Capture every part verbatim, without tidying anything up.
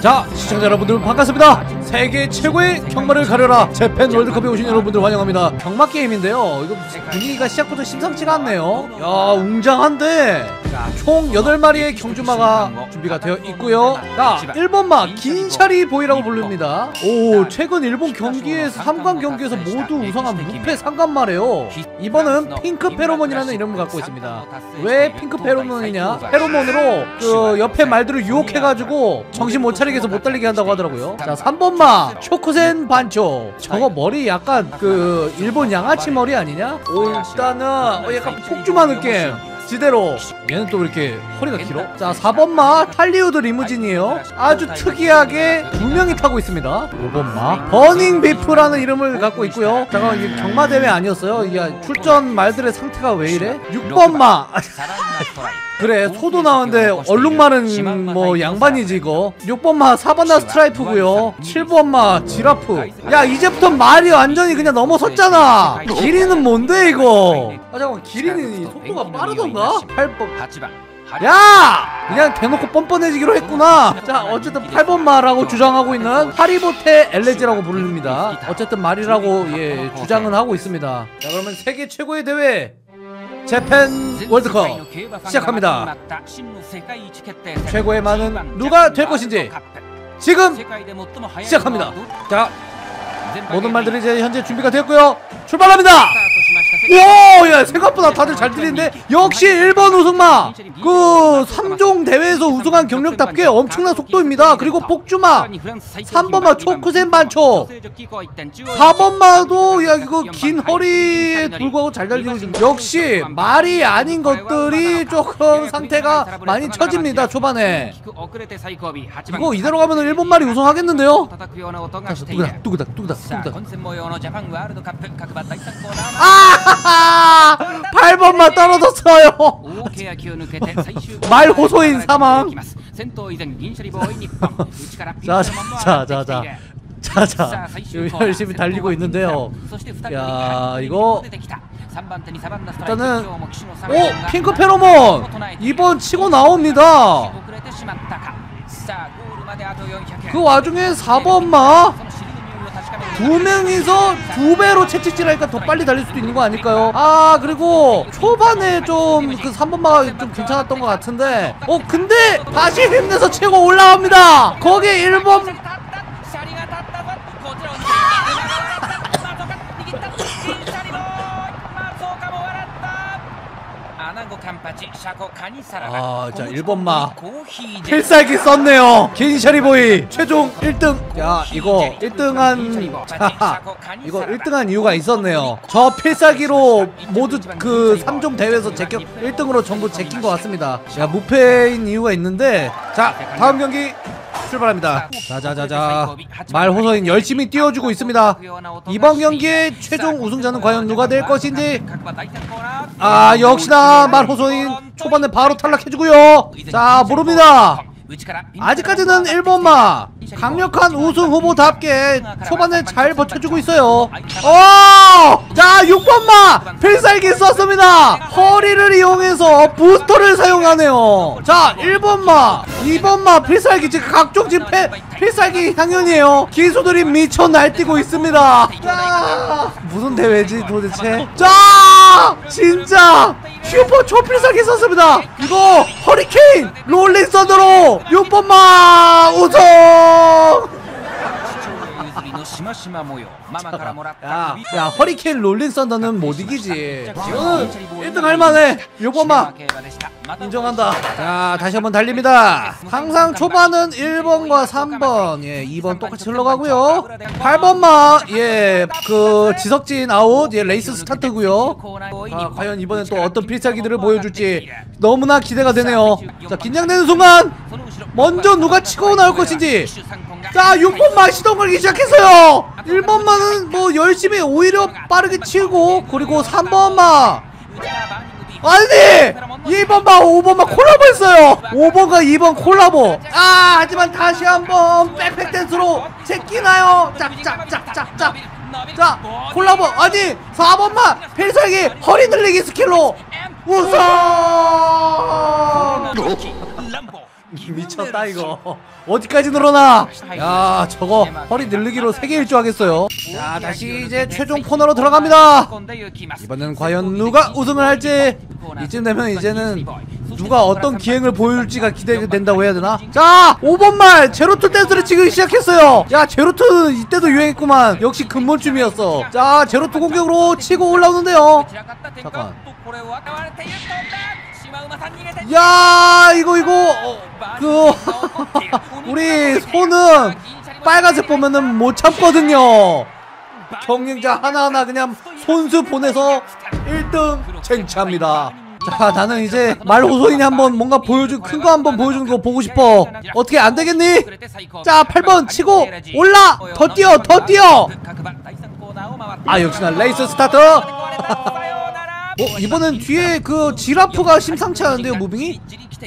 자, 시청자 여러분들 반갑습니다. 세계 최고의 경마를 가려라 재팬 월드컵에 오신 여러분들 환영합니다. 경마 게임인데요, 이거 분위기가 시작부터 심상치가 않네요. 야, 웅장한데. 자, 총 여덟 마리의 경주마가 준비가 되어 있고요. 자, 일 번마 긴샤리 보이라고 부릅니다. 오, 최근 일본 경기에서 삼 관 경기에서 모두 우승한 무패 삼관마래요. 이번은 핑크 페로몬이라는 이름을 갖고 있습니다. 왜 핑크 페로몬이냐? 페로몬으로 그 옆에 말들을 유혹해가지고 정신 못 차리게 해서 못 달리게 한다고 하더라고요. 자, 삼 번마 쇼쿠센 반초. 저거 머리 약간 그 일본 양아치 머리 아니냐? 오, 일단은 어, 약간 폭주마 느낌 지대로. 얘는 또 왜 이렇게 허리가 길어? 자, 사 번마 할리우드 리무진이에요. 아주 특이하게 두 명이 타고 있습니다. 오 번마 버닝 비프라는 이름을 갖고 있고요. 잠깐만, 이게 경마대회 아니었어요? 이게 출전 말들의 상태가 왜 이래? 육 번마 그래, 소도 나오는데 얼룩말은 뭐 양반이지 이거. 육 번마 사바나 스트라이프고요. 칠 번마 지라프. 야, 이제부터 말이 완전히 그냥 넘어섰잖아. 길이는 뭔데 이거? 아, 잠깐만, 길이는 속도가 빠르던가? 팔 번 야! 그냥 대놓고 뻔뻔해지기로 했구나. 자, 어쨌든 팔 번마라고 주장하고 있는 하리보테 엘레지라고 부릅니다. 어쨌든 말이라고 예 주장은 하고 있습니다. 자, 그러면 세계 최고의 대회 재팬 월드컵 시작합니다. 최고의 말은 누가 될 것인지 지금 시작합니다. 자, 모든 말들이 이제 현재 준비가 되었고요. 출발합니다. 오, 야, 생각보다 다들 잘 들리는데. 역시 일 번 우승마. 그 삼 종 대회에서 우승한 경력답게 엄청난 속도입니다. 그리고 폭주마 삼 번마 초쿠센 반초. 사 번마도 야, 이거 긴 허리에 불구하고 잘 달리고 있습니다. 역시 말이 아닌 것들이 조금 상태가 많이 처집니다, 초반에. 이거 이대로 가면 일 번 말이 우승하겠는데요? 뚜그닥 뚜그닥 뚜그닥 뚜그닥. 아! 팔 번만 떨어졌어요. 말 호소인 사망. 자자자자자 자자, 열심히 달리고 있는데요. 야, 이거 일단은 오, 핑크 페로몬 이번 치고 나옵니다. 그 와중에 사 번마 두 명이서 두 배로 채찍질하니까 더 빨리 달릴 수도 있는 거 아닐까요? 아, 그리고 초반에 좀 그 삼 번마가 좀 괜찮았던 것 같은데, 어, 근데 다시 힘내서 치고 올라갑니다. 거기 일 번 아, 자, 일 번마 필살기 썼네요. 긴샤리보이 최종 일 등. 야, 이거 일 등한 자, 이거 일 등한 이유가 있었네요. 저 필살기로 모두 그 삼 종 대회에서 제껴 일 등으로 전부 제낀 것 같습니다. 야, 무패인 이유가 있는데. 자, 다음 경기 출발합니다. 자자자자, 말 호소인 열심히 띄워주고 있습니다. 이번 경기의 최종 우승자는 과연 누가 될 것인지. 아, 역시나 말 호소인 초반에 바로 탈락해주고요. 자, 모릅니다. 아직까지는 일 번마 강력한 우승 후보답게 초반에 잘 버텨주고 있어요. 어! 자, 육 번마 필살기 썼습니다. 허리를 이용해서 부스터를 사용하네요. 자, 일 번마 이 번마 필살기, 지금 각종 지금 필살기 향연이에요. 기수들이 미쳐 날뛰고 있습니다. 자, 무슨 대회지 도대체? 자, 진짜 슈퍼 초필살기 썼습니다. 이거 허리케인 롤링 썬더로 육 번마 우승! 야, 야, 허리케인 롤링 썬더는 못 이기지. 이거는 일 등 할만해. 육 번마 인정한다. 자, 다시 한번 달립니다. 항상 초반은 일 번과 삼 번, 예, 이 번 똑같이 흘러가고요. 팔 번마, 예, 그 지석진 아웃, 예, 레이스 스타트고요. 아, 과연 이번엔 또 어떤 필살기들을 보여줄지 너무나 기대가 되네요. 자, 긴장되는 순간 먼저 누가 치고 나올 것인지. 자, 육 번마 시동 걸기 시작했어요. 일 번마는 뭐 열심히 오히려 빠르게 치고, 그리고 삼 번마 아니, 이 번마 오 번마 콜라보 했어요. 오 번과 이 번 콜라보. 아, 하지만 다시 한번 백팩 댄스로 제끼나요? 짝짝짝짝짝. 자, 콜라보. 아니, 사 번마 필살기 허리 늘리기 스킬로 우승! 미쳤다 이거. 어디까지 늘어나? 야 저거 허리 늘리기로 세계 일주하겠어요. 자 다시 이제 최종 코너로 들어갑니다. 이번엔 과연 누가 우승을 할지. 이쯤 되면 이제는 누가 어떤 기행을 보여줄지가 기대된다고 해야 되나? 자 오 번 말 제로투 댄스를 지금 시작했어요. 야 제로투 이때도 유행했구만. 역시 근본쯤이었어. 자 제로투 공격으로 치고 올라오는데요. 잠깐. 야 이거 이거 어, 그 우리 손은 빨간색 보면은 못 참거든요. 경쟁자 하나하나 그냥 손수 보내서 일 등 쟁취합니다. 자 나는 이제 말호소인이 한번 뭔가 보여준 큰 거 한번 보여주는 거 보고 싶어. 어떻게 안 되겠니? 자 팔 번 치고 올라 더 뛰어 더 뛰어. 아 역시나 레이스 스타트. 어 이번엔 뒤에 그 지라프가 심상치 않은데요 무빙이?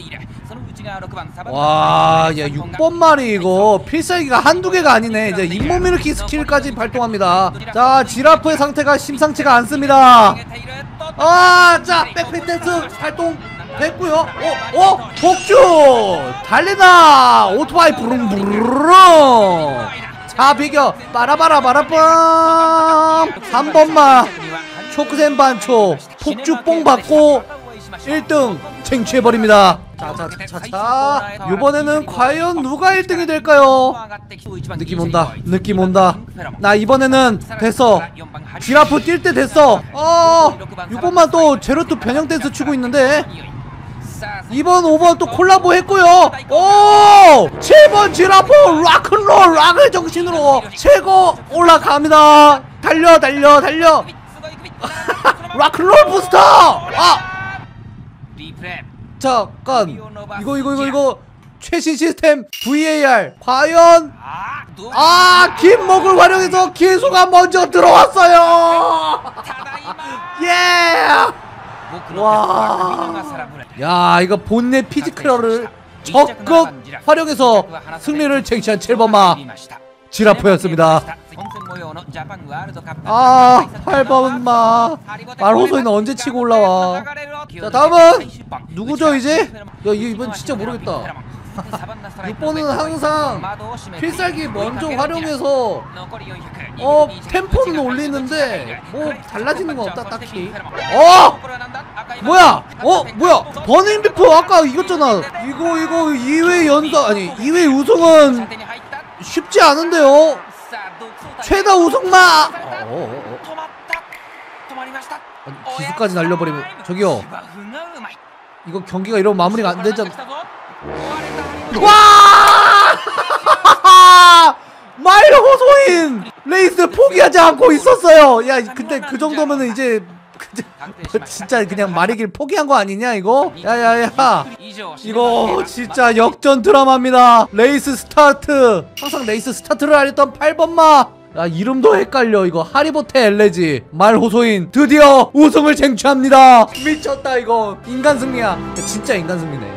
와, 야 육 번 말이 이거 필살기가 한두 개가 아니네. 이제 잇몸 일으키 스킬까지 발동합니다. 자 지라프의 상태가 심상치가 않습니다. 아, 자 백팩 댄스 발동 됐고요. 어, 어, 복주 달리다 오토바이 부릉부릉. 자 비겨 빠라바라 바라밤. 삼 번만 초크센 반초 폭주 뽕 받고 일 등 쟁취해버립니다. 자자자자 이번에는 과연 누가 일 등이 될까요? 느낌 온다 느낌 온다. 나 이번에는 됐어. 지라프 뛸 때 됐어. 어 육 번만 또 제로투 변형 댄스 추고 있는데 이 번 오 번 또 콜라보 했고요. 오 칠 번 지라프 락큰롤 락의 정신으로 최고 올라갑니다. 달려 달려 달려. 락큰롤 부스터. 아 잠깐 이거 이거 이거 이거 최신 시스템 브이에이알 과연 아 김목을 활용해서 기수가 먼저 들어왔어요. 예. 와. 야 이거 본네 피지컬을 적극 활용해서 승리를 쟁취한 칠 번마 지라프였습니다. 아 팔 번마 말호소이는 언제 치고 올라와. 자 다음은 누구죠 이제? 야 이번 진짜 모르겠다. 육 번은 항상 필살기 먼저 활용해서 어 템포는 올리는데 뭐 달라지는 건 없다 딱히. 어 뭐야 어 뭐야 버닝 비프 아까 이겼잖아. 이거 이거 이 회 연속 아니 이 회 우승은 쉽지 않은데요. 최다 우승마. 어, 어, 어. 아니, 기수까지 날려버리면 저기요 이거 경기가 이러면 마무리가 안 되잖아. 와 말호소인 레이스 포기하지 않고 있었어요. 야 근데 그 정도면은 이제 뭐 진짜 그냥 말이길 포기한 거 아니냐 이거? 야야야 이거 진짜 역전 드라마입니다. 레이스 스타트 항상 레이스 스타트를 알렸던 팔 번마. 야 이름도 헷갈려. 이거 하리보테 엘레지 말호소인 드디어 우승을 쟁취합니다. 미쳤다 이거. 인간 승리야. 진짜 인간 승리네.